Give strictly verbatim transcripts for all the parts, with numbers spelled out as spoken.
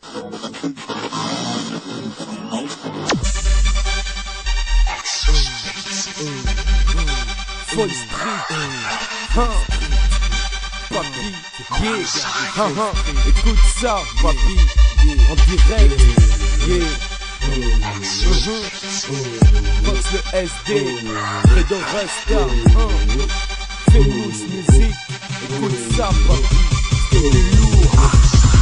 Fall Street, hein. Papi, yeah, hein, hein. Écoute ça, papi, en direct, yeah. Fox le S D, Fredo Resta, hein. Famous Music, écoute ça, papi, c'est du lourd.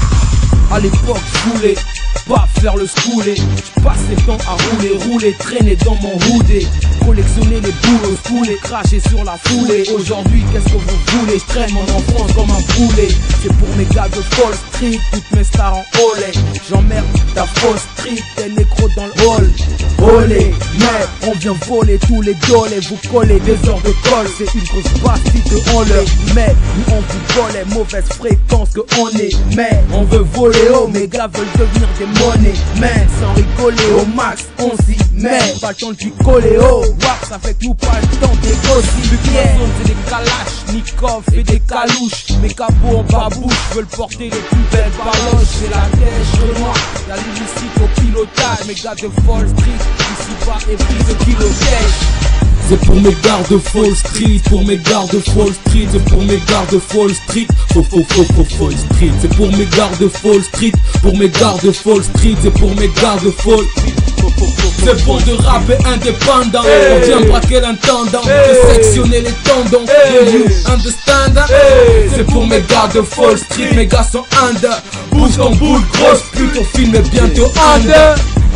À l'époque, je voulais pas faire le schooler. Je passe les temps à rouler, rouler, traîner dans mon hoodé, collectionner les boules, fouler, cracher sur la foulée. Aujourd'hui, qu'est-ce que vous voulez? Je traîne mon enfance comme un poulet. C'est pour mes gars de Fall Street, toutes mes stars en olé. J'emmerde ta Fall Street, tes nécros dans le hall. Olé, mais on vient voler tous les dolés. Vous collez des heures de colle, c'est une grosse partie que on le met. Nous on vous volait, mauvaise fréquence que on est. Mais on veut voler haut, mes gars veulent devenir des monnaies. Mais sans rigoler au max, on s'y met. Pas le temps de picoler haut, wap, ça fait que nous pas le temps d'égossier. Vu que ma zone c'est des calaches, Nikov et des calouches. Mes capots en babouche veulent porter les plus belles baloches. C'est la dèche noire, y'a l'illicite au pilotage. Mes gars de Fall Street, ici bas et prise de kilotèche. C'est pour mes gars de Fall Street, pour mes gars de Fall Street, c'est pour mes gars de Fall Street, faux faux faux faux Fall Street, c'est pour mes gars de Fall Street, pour mes gars de Fall Street, c'est pour mes gars de Fall Street. C'est bon de rapper indépendant, on vient braquer l'intendant, de sectionner les tendons, you understand? C'est pour mes gars de Fall Street, mes gars sont under, bouge ton boule grosse pute, on filme bientôt under.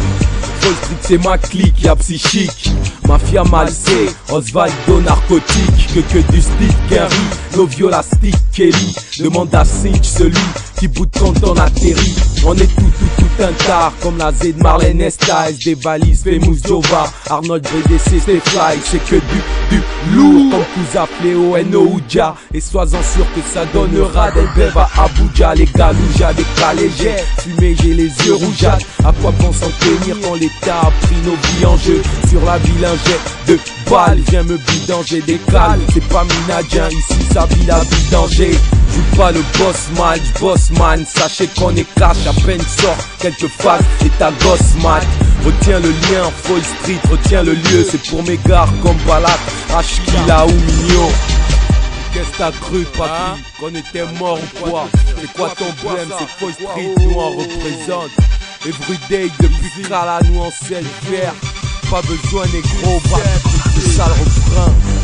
Fall Street c'est ma clique, y'a psychique, mafia malsée, Osvaldo narcotique, que que du stick, Gary, nos viola stick, Kelly, demande à Cinch, celui qui bout de quand on atterrit. On est tout tout tout un tard, comme la Z de Marlène Estaes, des valises, Famous Jova, Arnold B D C, c'est fly, c'est que du, du lourd, comme Kouza, Fléau, Eno, Oudja, et sois-en sûr que ça donnera des bèves à Abuja, les galoujas, des collégiens, fumés, j'ai les yeux rougeâtres, à quoi bon s'en tenir quand l'État a pris nos vies en jeu, sur la ville un jet de balles, viens me bidanger des cales, c'est pas Minadien, ici sa vie la vie danger. Joue pas le boss man, boss man, sachez qu'on est cash, à peine sort quelques phases et ta gosse mat. Retiens le lien, Fall Street, retiens le lieu, c'est pour mes gars comme Balak, Ashkila ou Mignon. Qu'est-ce t'as cru, papi, qu'on était mort ou quoi? C'est quoi ton problème? C'est Fall Street, nous on représente. Everyday depuis Kala, nous on sait le faire. Pas besoin négro, bah, c'est ça le refrain.